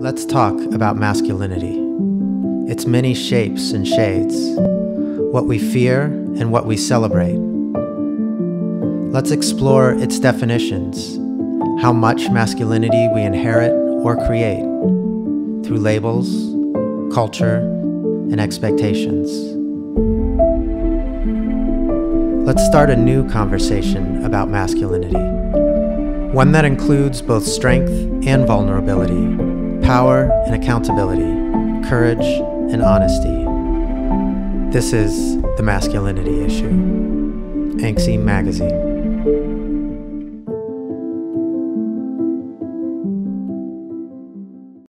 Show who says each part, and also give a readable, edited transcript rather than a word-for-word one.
Speaker 1: Let's talk about masculinity, its many shapes and shades, what we fear and what we celebrate. Let's explore its definitions, how much masculinity we inherit or create through labels, culture, and expectations. Let's start a new conversation about masculinity, one that includes both strength and vulnerability, power and accountability, courage and honesty. This is The Masculinity Issue. Anxy Magazine.